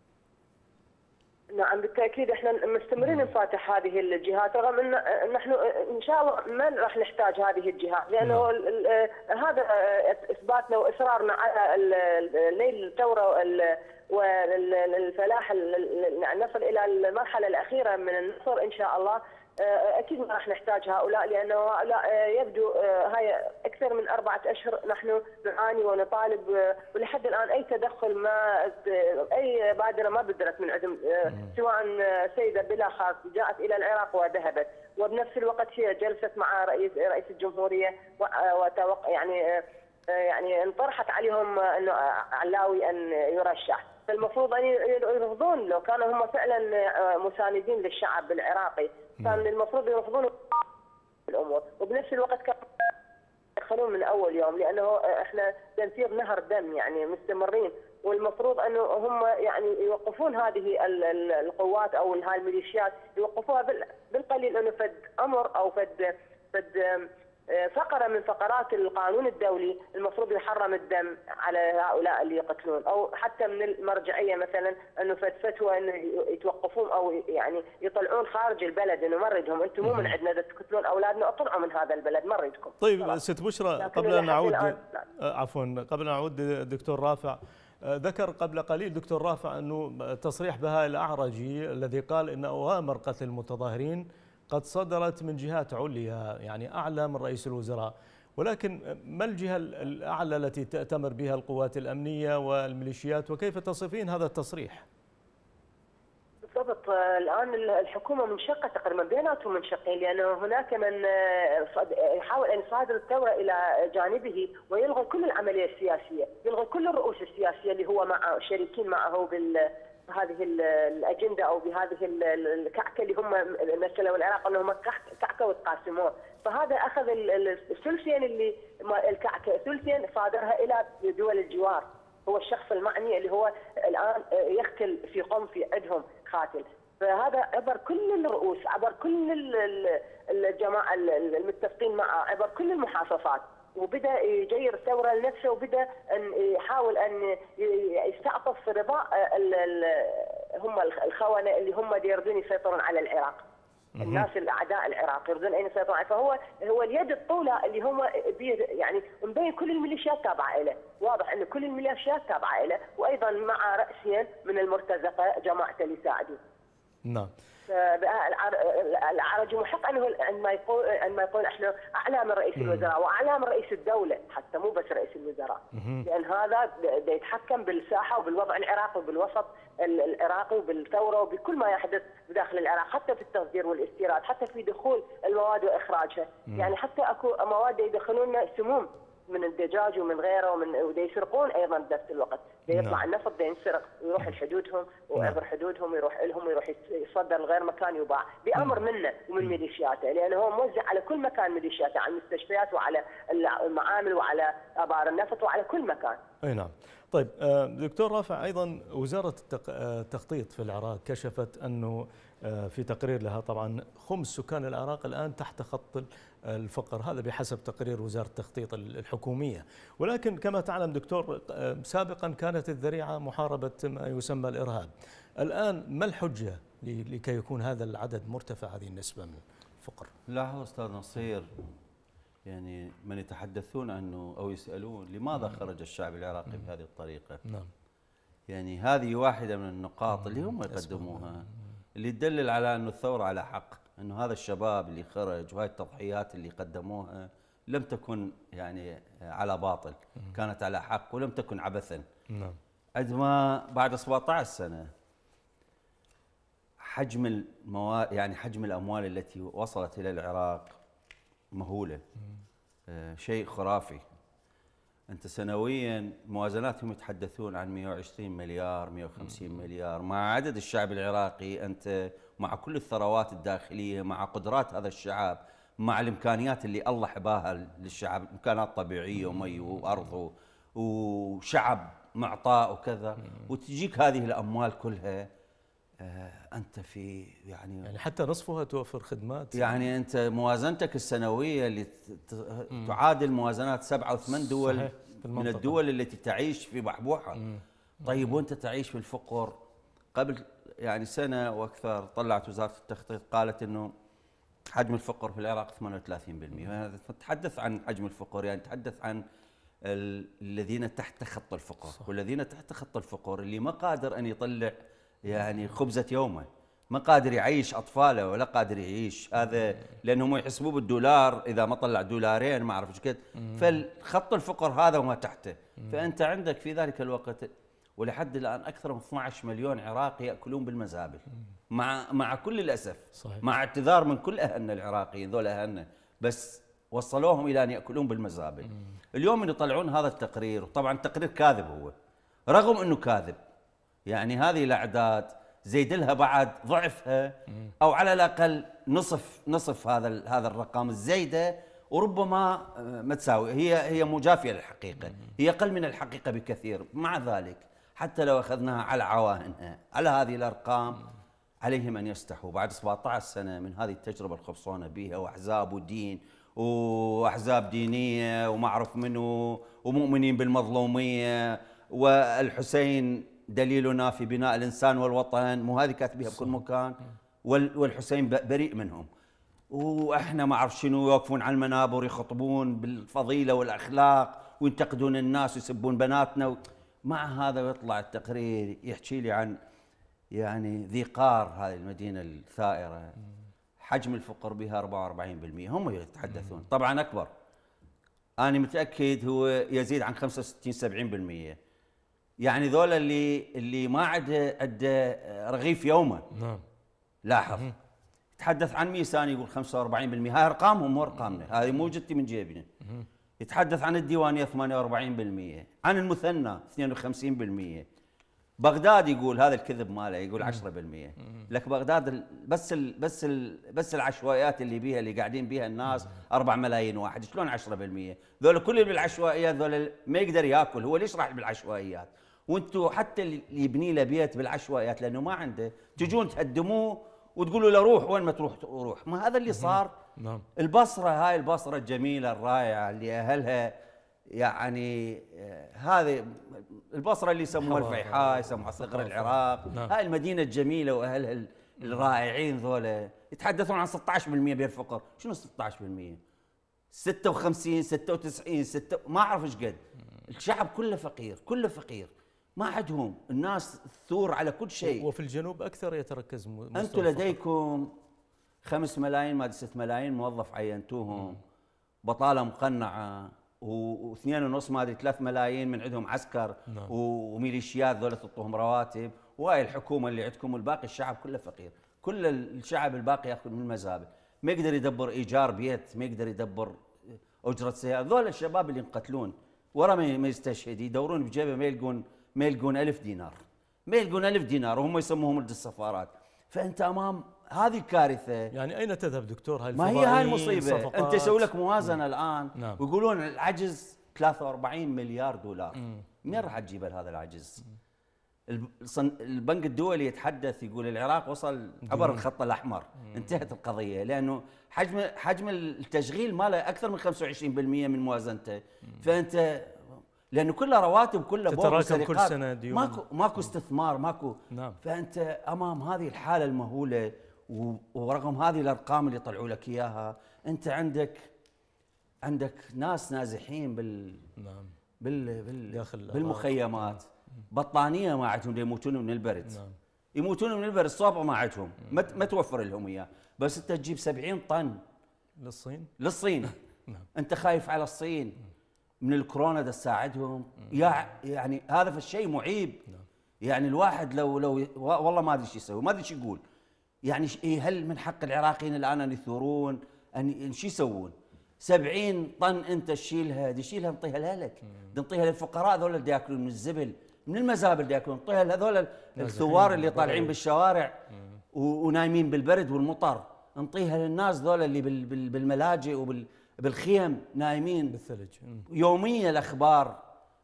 نعم بالتاكيد احنا مستمرين نفاتح هذه الجهات، رغم ان نحن ان شاء الله ما راح نحتاج هذه الجهات، لانه هذا اثباتنا واصرارنا على ليل الثوره والفلاح، نصل الى المرحله الاخيره من النصر ان شاء الله. اكيد ما راح نحتاج هؤلاء، لانه هؤلاء يبدو هاي اكثر من اربعه اشهر نحن نعاني ونطالب، ولحد الان اي تدخل ما اي بادره ما بدرت من عندهم، سواء سيده بلا خاص جاءت الى العراق وذهبت، وبنفس الوقت هي جلست مع رئيس رئيس الجمهوريه وتوقع يعني يعني انطرحت عليهم انه علاوي ان يرشح. فالمفروض ان يرفضون، لو كانوا هم فعلا مساندين للشعب العراقي كان المفروض يرفضون الامور، وبنفس الوقت كانوا يدخلون من اول يوم، لانه احنا تنفيذ نهر دم يعني مستمرين، والمفروض انه هم يعني يوقفون هذه القوات او هاي الميليشيات، يوقفوها بالقليل، انه فد امر او فد فد فقرة من فقرات القانون الدولي المفروض يحرم الدم على هؤلاء اللي يقتلون، او حتى من المرجعيه مثلا انه فتوى انه يتوقفون او يعني يطلعون خارج البلد، انه مرجهم انتم مو من عندنا، اذا تقتلون اولادنا اطلعوا من هذا البلد مرجكم. طيب ست بشرى، قبل ان نعود عفوا قبل ان نعود دكتور رافع، ذكر قبل قليل دكتور رافع انه تصريح بهاء الاعرجي الذي قال ان اوامر قتل المتظاهرين قد صدرت من جهات عليا، يعني أعلى من رئيس الوزراء، ولكن ما الجهة الأعلى التي تأتمر بها القوات الأمنية والميليشيات، وكيف تصفين هذا التصريح؟ بالضبط، الآن الحكومة منشقة تقريبا، بيناتهم منشقين، لأنه هناك من يحاول أن يصادر الثورة إلى جانبه ويلغي كل العملية السياسية، يلغي كل الرؤوس السياسية اللي هو مع شريكين معه بال هذه الاجنده او بهذه الكعكه اللي هم مثلوا العراق، انهم كعكه وتقاسموه، فهذا اخذ الثلثين اللي الكعكه ثلثين صادرها الى دول الجوار، هو الشخص المعني اللي هو الان يقتل في قم في عندهم قاتل، فهذا عبر كل الرؤوس، عبر كل الجماعه المتفقين معه، عبر كل المحافظات، وبدا يجير الثوره لنفسه، وبدا ان يحاول ان يستعطف رضاء هم الخونه اللي هم يريدون يسيطرون على العراق. الناس الاعداء العراق يريدون ان يسيطرون عليه، فهو هو اليد الطولة اللي هم يعني مبين كل الميليشيات تابعه له، واضح ان كل الميليشيات تابعه له، وايضا مع راسين من المرتزقه جماعته اللي يساعدون. نعم. العرجي محق انه عندما يقول عندما يقول احنا اعلى من رئيس الوزراء واعلى من رئيس الدوله، حتى مو بس رئيس الوزراء، لان هذا دا يتحكم بالساحه وبالوضع العراقي وبالوسط العراقي وبالثوره وبكل ما يحدث بداخل العراق، حتى في التصدير والاستيراد، حتى في دخول المواد واخراجها، يعني حتى اكو مواد يدخلون سموم من الدجاج ومن غيره ومن ودا يسرقون ايضا بنفس الوقت، يطلع نعم. النفط دا ينسرق ويروح لحدودهم وعبر حدودهم ويروح لهم ويروح يصدر لغير مكان يباع بامر منه ومن ميليشياته، لانه هو موزع على كل مكان ميليشياته، على المستشفيات وعلى المعامل وعلى ابار النفط وعلى كل مكان. اي نعم. طيب دكتور رافع، ايضا وزاره التخطيط في العراق كشفت انه في تقرير لها طبعا خمس سكان العراق الان تحت خط الفقر، هذا بحسب تقرير وزاره التخطيط الحكوميه، ولكن كما تعلم دكتور سابقا كانت الذريعه محاربه ما يسمى الارهاب. الان ما الحجه لكي يكون هذا العدد مرتفع، هذه النسبه من الفقر؟ لاحظ استاذ نصير، يعني من يتحدثون عنه او يسالون لماذا خرج الشعب العراقي بهذه الطريقه؟ نعم. يعني هذه واحده من النقاط اللي هم يقدموها اللي تدلل على انه الثوره على حق، انه هذا الشباب اللي خرج وهذه التضحيات اللي قدموها لم تكن يعني على باطل، كانت على حق ولم تكن عبثا. نعم. عندما بعد سبعة عشر سنه حجم المواد يعني حجم الاموال التي وصلت الى العراق مهوله، آه شيء خرافي. انت سنويا موازناتهم يتحدثون عن مئة وعشرين مليار مئة وخمسين مليار، مع عدد الشعب العراقي، انت مع كل الثروات الداخليه، مع قدرات هذا الشعب، مع الامكانيات اللي الله حباها للشعب، امكانات طبيعيه ومي وارض وشعب معطاء وكذا، وتجيك هذه الاموال كلها، آه انت في يعني يعني حتى نصفها توفر خدمات، يعني انت موازنتك السنويه اللي تعادل موازنات سبعة وثمان دول من الدول التي تعيش في بحبوحه. طيب وانت تعيش في الفقر. قبل يعني سنه واكثر طلعت وزاره التخطيط قالت انه حجم الفقر في العراق ثمانية وثلاثين بالمئة. تتحدث عن حجم الفقر يعني تتحدث عن الذين تحت خط الفقر، صح. والذين تحت خط الفقر اللي ما قادر ان يطلع يعني خبزة يومه، ما قادر يعيش أطفاله ولا قادر يعيش هذا، لأنهم يحسبوه بالدولار، إذا ما طلع دولارين ما أعرف إيش قد، فالخط الفقر هذا وما تحته. فأنت عندك في ذلك الوقت ولحد الآن أكثر من اثني عشر مليون عراقي يأكلون بالمزابل، مع مع كل الأسف، صحيح. مع اعتذار من كل أهلنا العراقيين، ذول أهلنا، بس وصلوهم إلى أن يأكلون بالمزابل. اليوم من يطلعون هذا التقرير، وطبعا التقرير كاذب هو، رغم أنه كاذب، يعني هذه الأعداد زيد لها بعد ضعفها أو على الأقل نصف نصف هذا هذا الرقم الزيدة، وربما ما تساوي، هي هي مجافية للحقيقة، هي أقل من الحقيقة بكثير. مع ذلك حتى لو أخذناها على عواهنها على هذه الأرقام عليهم أن يستحوا بعد سبعة عشر سنة من هذه التجربة الخبصونة بها، وأحزاب ودين وأحزاب دينية وما أعرف منه ومؤمنين بالمظلومية، والحسين دليلنا في بناء الإنسان والوطن، مو هذه كاتبيها بكل مكان، والحسين بريء منهم، وإحنا ما أعرف شنو، يوقفون على المنابر يخطبون بالفضيلة والأخلاق وينتقدون الناس ويسبون بناتنا. مع هذا يطلع التقرير يحكي لي عن يعني ذي قار، هذه المدينة الثائرة حجم الفقر بها أربعة وأربعين بالمئة، هم يتحدثون طبعا أكبر، أنا متأكد هو يزيد عن خمسة وستين سبعين بالمئة، يعني ذول اللي اللي ما عنده عنده رغيف يومه. نعم. لاحظ يتحدث عن ميسان يقول خمسة وأربعين بالمئة، هاي ارقامهم مو ارقامنا، هذه مو جتي من جيبنا. يتحدث عن الديوانيه ثمانية وأربعين بالمئة، عن المثنى اثنين وخمسين بالمئة، بغداد يقول هذا الكذب ماله يقول عشرة بالمئة. لك بغداد بس ال بس ال بس العشوائيات اللي بيها اللي قاعدين بيها الناس أربعة ملايين واحد، شلون عشرة بالمئة؟ ذول كل اللي بالعشوائيات ذول ما يقدر ياكل، هو ليش راح بالعشوائيات؟ وانتم حتى اللي يبني له بيت بالعشوائيات لانه ما عنده، تجون تهدموه وتقولوا له روح، وين ما تروح روح. ما هذا اللي صار. نعم. البصره هاي البصره الجميله الرائعه اللي اهلها يعني هذه البصره اللي يسموها الفيحاء، يسموها صقر العراق. نعم. هاي المدينه الجميله واهلها الرائعين ذولا يتحدثون عن ستة عشر بالمئة بالفقر. شنو ستة عشر بالمئة؟ ستة وخمسين ستة وتسعين ستة ما اعرف ايش قد. الشعب كله فقير، كله فقير، ما عندهم، الناس ثور على كل شيء. وفي الجنوب اكثر يتركز. انتم لديكم خمس ملايين ما ست ملايين موظف عينتوهم، بطاله مقنعه، واثنين ونص ما ادري ثلاث ملايين من عندهم عسكر. نعم. وميليشيات ذولا تعطوهم رواتب، وهاي الحكومه اللي عندكم، والباقي الشعب كله فقير، كل الشعب الباقي ياخذ من المزابل، ما يقدر يدبر ايجار بيت، ما يقدر يدبر اجره سياره. ذول الشباب اللي ينقتلون ورا ما يستشهد يدورون بجيبه ما يلقون ما يلقون ألف دينار، ما يلقون ألف دينار وهم يسموهم ولد السفارات. فانت امام هذه كارثه. يعني اين تذهب دكتور هاي ما هي هاي المصيبه؟ انت يسوي لك موازنه مم. الان نعم. ويقولون العجز ثلاثة وأربعين مليار دولار. منين راح تجيب هذا العجز؟ البنك الدولي يتحدث يقول العراق وصل عبر الخط الاحمر. مم. انتهت القضيه، لانه حجم حجم التشغيل ماله اكثر من خمسة وعشرين بالمئة من موازنته. مم. فانت لانه كله رواتب كله تتراكم كل سنه ديون، ماكو ماكو استثمار ماكو. نعم. فانت امام هذه الحاله المهوله ورغم هذه الارقام اللي يطلعوا لك اياها، انت عندك عندك ناس نازحين بال نعم بال, بال... داخل بالمخيمات. بطانيه ما عندهم يموتون من البرد. نعم. يموتون من البرد، صوبه ما عندهم، ما ما توفر لهم اياه، بس انت تجيب سبعين طن للصين للصين. نعم. انت خايف على الصين من الكورونا ده تساعدهم؟ يا يعني هذا في الشيء معيب. نعم. يعني الواحد لو لو والله ما ادري ايش يسوي، ما ادري ايش يقول. يعني هل من حق العراقيين الان ان يثورون؟ ان شو يسوون؟ سبعين طن انت تشيلها، دي شيلها نعطيها لك، نعطيها للفقراء ذول اللي ياكلون من الزبل، من المزابل اللي ياكلون، نعطيها لهذول الثوار اللي طالعين بالشوارع ونايمين بالبرد والمطر، نعطيها للناس ذول اللي بالملاجئ وبالخيم نايمين بالثلج. يوميا الاخبار،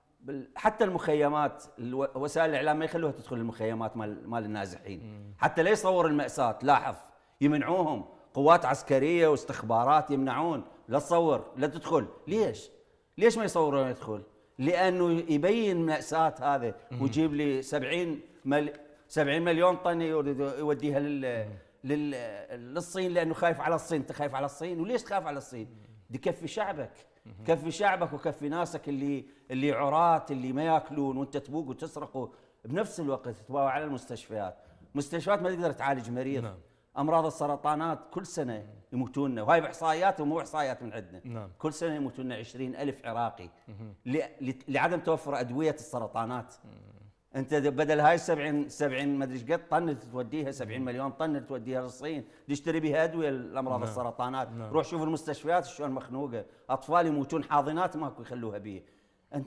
حتى المخيمات وسائل الاعلام ما يخلوها تدخل المخيمات مال مال النازحين، حتى لا يصور المأساة. لاحظ يمنعوهم، قوات عسكريه واستخبارات يمنعون، لا تصور لا تدخل. ليش؟ ليش ما يصورون يدخل؟ لانه يبين مأساة هذا ويجيب لي سبعين مل سبعين مليون طن يوديها لل لل للصين، لانه خايف على الصين. انت خايف على الصين، وليش تخاف على الصين؟ دي كفي شعبك، كفي شعبك وكفي ناسك اللي اللي عراة اللي ما ياكلون، وانت تبوق وتسرقوا بنفس الوقت تباوع على المستشفيات. مستشفيات ما تقدر تعالج مريض. نعم. امراض السرطانات كل سنه يموتون، وهاي باحصائيات ومو احصائيات من عندنا. نعم. كل سنه يموتون عشرين ألف عراقي لعدم توفر ادويه السرطانات. انت بدل هاي سبعين سبعين ما ادري ايش قد طن توديها، سبعين مليون طن توديها للصين، تشتري بها ادويه لامراض نعم. السرطانات. نعم. روح شوف المستشفيات شلون مخنوقه، اطفال يموتون حاضنات ماكو يخلوها بيه. انت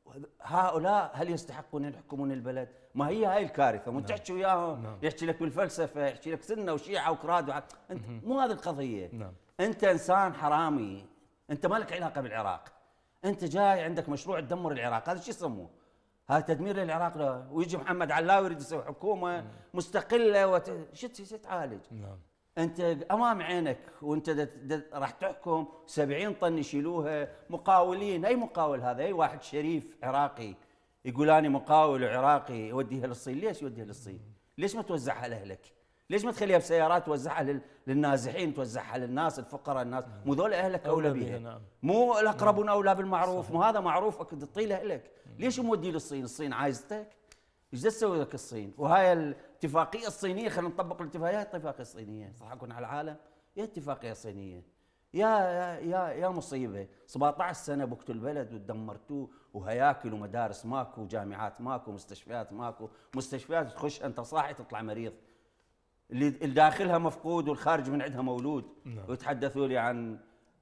هؤلاء هل يستحقون ان يحكمون البلد؟ ما هي هاي الكارثه. مو تحكي وياهم نعم. يحكي لك بالفلسفه، يحكي لك سنه وشيعه وكراد وع... انت مو هذه القضيه. نعم. انت انسان حرامي، انت ما لك علاقه بالعراق، انت جاي عندك مشروع تدمر العراق. هذا شو يسموه؟ هذا تدمير للعراق. له ويجي محمد علاوي يريد يسوي حكومه مم. مستقله وت... شو تعالج؟ نعم. انت امام عينك وانت دت دت راح تحكم سبعين طن يشيلوها مقاولين. اي مقاول هذا؟ اي واحد شريف عراقي يقول انا مقاول عراقي يوديها للصين. ليش يوديها للصين؟ ليش ما توزعها لاهلك؟ ليش ما تخليها بسيارات توزعها لل... للنازحين، توزعها للناس الفقراء؟ الناس مو ذول اهلك اولى بها. نعم. مو الاقربون نعم. اولى بالمعروف. مو هذا معروفك تعطيه لاهلك. ليش مودي للصين؟ الصين عايزتك؟ ايش تسوي لك الصين؟ وهاي الاتفاقيه الصينيه، خلينا نطبق الاتفاقيه. الاتفاقيه الصينيه صح اكون على العالم؟ يا اتفاقيه صينيه يا يا يا مصيبه. سبعطعش سنه بكتوا البلد ودمرتوه، وهياكل ومدارس ماكو، وجامعات ماكو، مستشفيات ماكو. مستشفيات تخش انت صاحي تطلع مريض، اللي داخلها مفقود والخارج من عندها مولود. نعم. ويتحدثوا لي عن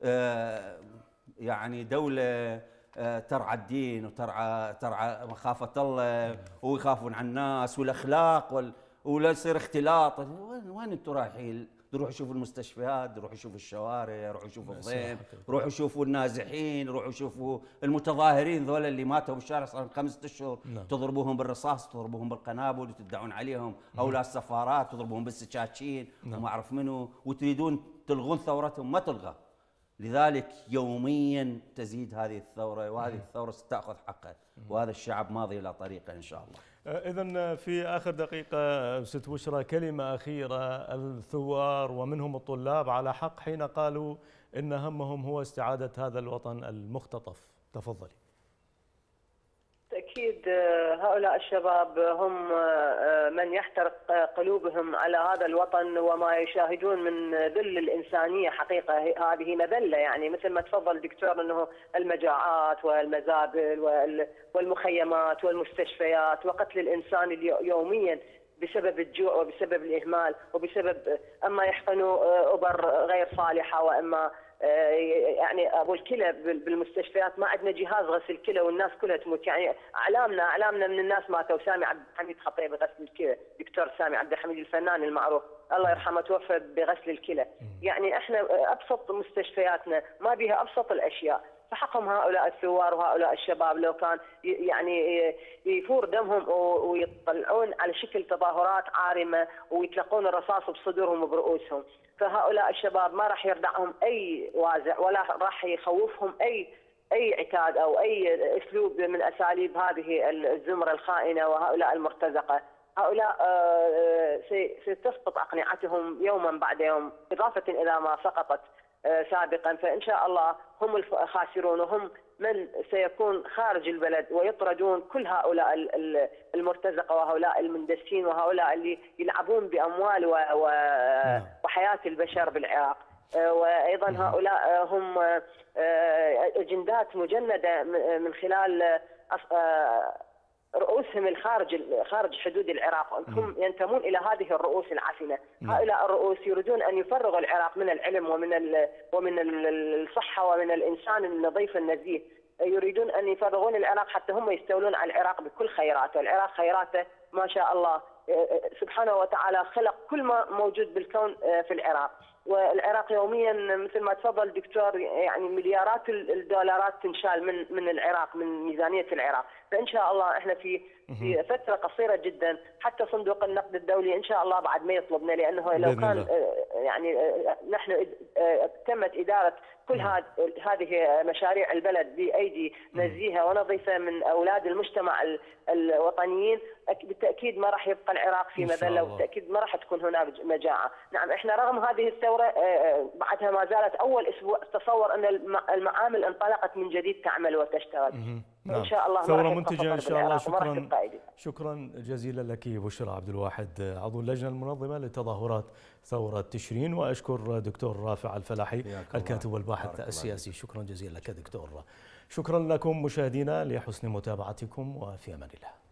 آه يعني دوله آه ترعى الدين وترعى ترعى مخافه الله. نعم. ويخافون عن الناس والاخلاق وال... ولا يصير اختلاط. وين وين انتم رايحين؟ روحوا شوفوا المستشفيات، روحوا شوفوا الشوارع، روحوا شوفوا الضيم، روحوا شوفوا النازحين، روحوا شوفوا المتظاهرين ذول اللي ماتوا بالشارع صار لهم خمسة اشهر. نعم. تضربوهم بالرصاص، تضربوهم بالقنابل وتدعون عليهم اولى السفارات، تضربوهم بالسكاكين. نعم. وما اعرف منو، وتريدون تلغون ثورتهم. ما تلغى. لذلك يوميا تزيد هذه الثوره، وهذه الثوره ستاخذ حقها، وهذا الشعب ماضي الى طريقه ان شاء الله. إذن في آخر دقيقة ست بشرى، كلمة أخيرة. الثوار ومنهم الطلاب على حق حين قالوا إن همهم هو استعادة هذا الوطن المختطف. تفضلي. أكيد هؤلاء الشباب هم من يحترق قلوبهم على هذا الوطن وما يشاهدون من ذل الإنسانية. حقيقة هذه مذلة، يعني مثل ما تفضل الدكتور أنه المجاعات والمزابل والمخيمات والمستشفيات وقتل الإنسان يوميا بسبب الجوع وبسبب الإهمال وبسبب أما يحقنوا أبر غير صالحة وإما يعني ابو الكلى بالمستشفيات ما عندنا جهاز غسل كلى والناس كلها تموت. يعني اعلامنا اعلامنا من الناس ماتوا. سامي عبد الحميد خطيب غسل الكلى، دكتور سامي عبد الحميد الفنان المعروف الله يرحمه توفى بغسل الكلى. يعني احنا ابسط مستشفياتنا ما بها ابسط الاشياء، فحقهم هؤلاء الثوار وهؤلاء الشباب لو كان يعني يفور دمهم ويطلعون على شكل تظاهرات عارمه ويتلقون الرصاص بصدورهم وبرؤوسهم. فهؤلاء الشباب ما راح يردعهم اي وازع ولا راح يخوفهم اي اي عتاد او اي اسلوب من اساليب هذه الزمره الخائنه وهؤلاء المرتزقه. هؤلاء ستسقط اقنعتهم يوما بعد يوم، اضافه الى ما سقطت سابقا. فان شاء الله هم الخاسرون وهم من سيكون خارج البلد ويطردون كل هؤلاء المرتزقه وهؤلاء المندسين وهؤلاء اللي يلعبون باموال وحياه البشر بالعراق. وايضا هؤلاء هم اجندات مجنده من خلال رؤوسهم الخارج خارج حدود العراق، هم ينتمون الى هذه الرؤوس العفنه. هؤلاء الرؤوس يريدون ان يفرغوا العراق من العلم ومن ومن الصحه ومن الانسان النظيف النزيه. يريدون ان يفرغون العراق حتى هم يستولون على العراق بكل خيراته. العراق خيراته ما شاء الله سبحانه وتعالى خلق كل ما موجود بالكون في العراق. والعراق يوميا مثل ما تفضل دكتور يعني مليارات الدولارات تنشال من من العراق، من ميزانيه العراق. فان شاء الله احنا في في فتره قصيره جدا حتى صندوق النقد الدولي ان شاء الله بعد ما يطلبنا، لانه لو كان يعني نحن تمت اداره كل هذه مشاريع البلد بايدي نزيهه ونظيفه من اولاد المجتمع الوطنيين، بالتاكيد ما راح يبقى العراق في مذله، وبالتاكيد ما راح تكون هناك مجاعه. نعم احنا رغم هذه الثوره بعدها ما زالت اول اسبوع تصور ان المعامل انطلقت من جديد تعمل وتشتغل. نعم. ان شاء الله ثوره منتجه ان شاء الله. شكرا شكرا جزيلا لك بشرى عبد الواحد عضو اللجنه المنظمه لتظاهرات ثوره تشرين، واشكر دكتور رافع الفلاحي الكاتب والباحث السياسي. شكرا جزيلا لك دكتور. شكرا لكم مشاهدينا لحسن متابعتكم، وفي امان الله.